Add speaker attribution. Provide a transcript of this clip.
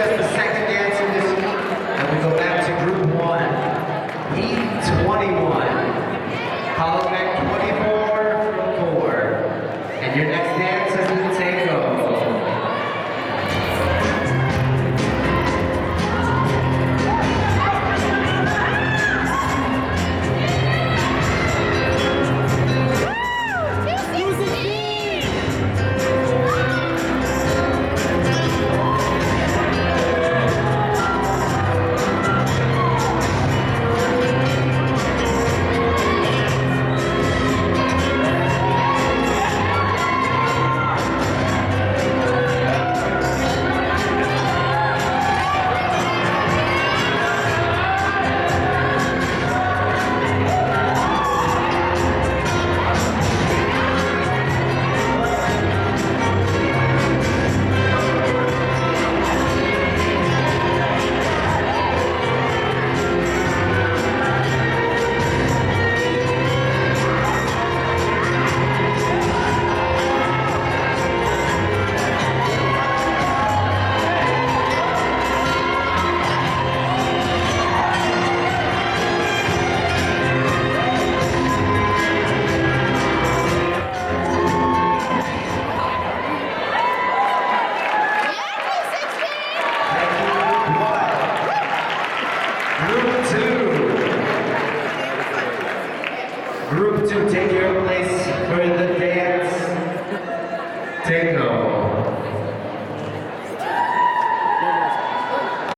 Speaker 1: just the second dance of this heat, and we go back to Group 1. Heat 21. Column back 24 from 4. And your next dance is the Tango. Group 2, take your